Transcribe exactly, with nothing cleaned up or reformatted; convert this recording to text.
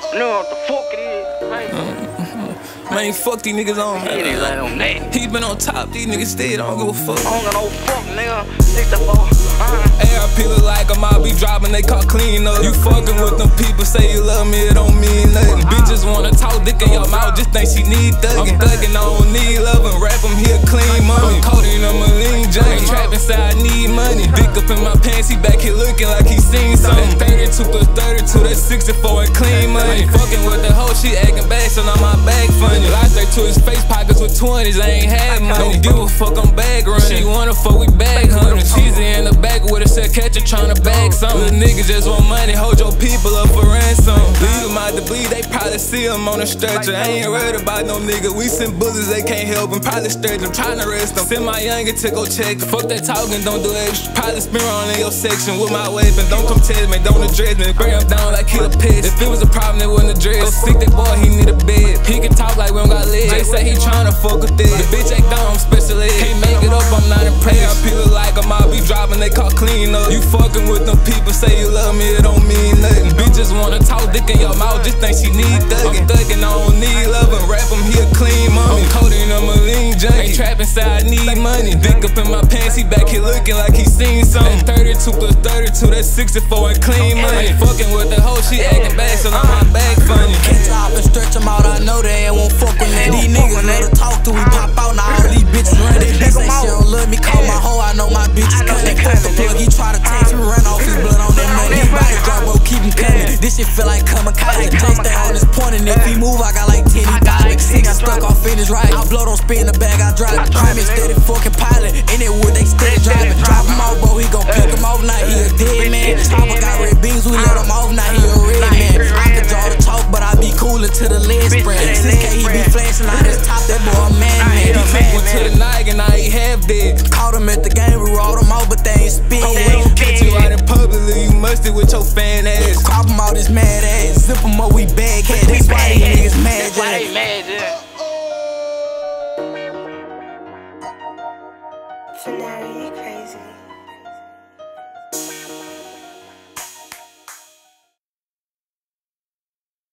know what the fuck it is. Man, fuck these niggas on, man. These niggas ain't on that. He been on top, these niggas still don't give a fuck. I don't got no fuck, nigga. sixty-four. Uh-huh. A R P look like them, I be dropping, they call clean up. You fucking with them people, say you love me, it don't mean nothing. Bitches wanna talk dick in your mouth, just think she need thuggin'. I'm thuggin', I don't need lovin', rap him, he a clean money. I'm codeine, I'm a lean junkie. Trap inside, I need money. Dick up in my pants, he back here looking like he seen something. thirty-two plus thirty-two, that's sixty-four and clean money. Fucking with the hoe, she acting bad, so now my bag funny. Lie straight to his face, pockets with twenties, I ain't had money. Don't give a fuck, I'm bag running. She wanna fuck, we bag hunting. She's in the back with a set catcher tryna bag something. Little niggas just want money, hold your people up for ransom. Leave them out to bleed, they probably see them on a stretcher. I ain't worried about no nigga, we send bullets, they can't help them. Probably stretch them, tryna rest them. Send my youngin' to go check. Fuck that talking, don't do extra. Probably spin around in your section with my weapon. Don't come test me, don't address me. Bring him down like he a pest. If it was a problem, it wouldn't address. Go sick that boy, he need a bed. He can talk like we don't got legs. They say he tryna fuck with this. The bitch act dumb, I'm special ed. Can't make it up, I'm not impressed. A R P look like them, I be dropping, they call clean up. You fucking with them people, say you love me, it don't mean nothing. Bitches wanna talk dick in your mouth, just think she need thuggin'. I'm thuggin', I don't need lovin', rap him, he a clean mommy. I'm codeine, I'm a lean junkie. Ain't trap inside, I need money. Dick up in my pants, he back here looking like he seen something. thirty-two plus thirty-two, that's sixty-four and clean money. Fucking with the hoe, she acting bad, so now my bag funny. Catch up and stretch them out, I know they ain't won't fuck with that. These niggas love to talk to, we pop out, now all these bitches run. They bitch say she don't love me, call my hoe, I know my bitches coming. Fuck the plug, he try to text me, run off his blood on that money. These bodies drop, bro, keep him coming. This shit feel like kamikaze. Jay stay on his point, and if he move, I got like ten, he got like six. I stuck off in his right. I blow, don't spit in the bag, I drive. Trim steady fucking pilot, in it wood, they steady driving. Drop him off, bro, he gon' pick him off, now he a dead man. Chopper got red beans, we let him off, now he a red man. I can draw the chalk, but I be coolin' to the leg spread. six K, he be flashing out his top, that boy a man, man. He went to the night and I ain't half dead. Caught him at the game, we rolled him out, but they ain't spin. Catch you out in public, you musty with your fan ass. Crop him out his mad ass, zip him up, we bag head. That's why these niggas mad, yeah. Finale crazy.